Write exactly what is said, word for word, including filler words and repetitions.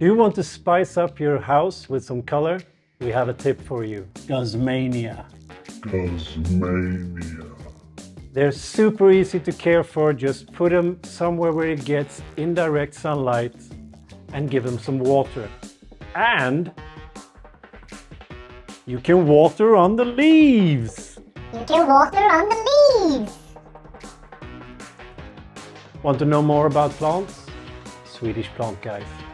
Do you want to spice up your house with some color? We have a tip for you. Guzmania. Guzmania. They're super easy to care for. Just put them somewhere where it gets indirect sunlight and give them some water. And you can water on the leaves. You can water on the leaves. Want to know more about plants? Swedish Plant Guys.